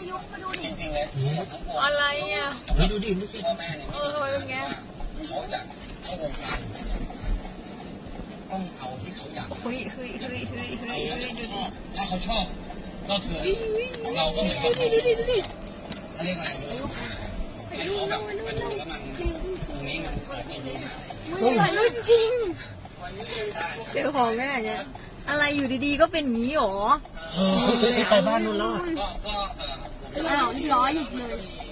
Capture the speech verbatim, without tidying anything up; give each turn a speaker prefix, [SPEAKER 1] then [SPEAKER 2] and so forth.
[SPEAKER 1] ยุมาดูดิ
[SPEAKER 2] จริงๆเลย
[SPEAKER 1] อะไรอ่ะ
[SPEAKER 3] ดูดิดูดิ
[SPEAKER 2] พ่อแม่เนี่ย
[SPEAKER 1] เออทำไมเป็นไง
[SPEAKER 2] เขาจะเข้าวงการต้องเอาที่เขาอยาก
[SPEAKER 1] เฮ้ยเฮ้ยเฮ้ยเฮ้ยเฮ้ยเฮ้ยดูดิ
[SPEAKER 2] ถ้าเขาชอบก็คือเราก็เหมือนกับเขาเรียกอะไรให้เขาแบบมาดูแล้วมันตรงนี้มันเปิดดีนะ
[SPEAKER 1] มึงรุ่นจริงเจอของแม่เนี่ยอะไรอยู่ดีๆก็เป็นอย่างนี้หรอ
[SPEAKER 3] เออไปบ้านนู้นแล้ว
[SPEAKER 2] ก็ก็เออ
[SPEAKER 1] อ้าวนี่ร้อยอีกเลย
[SPEAKER 2] มี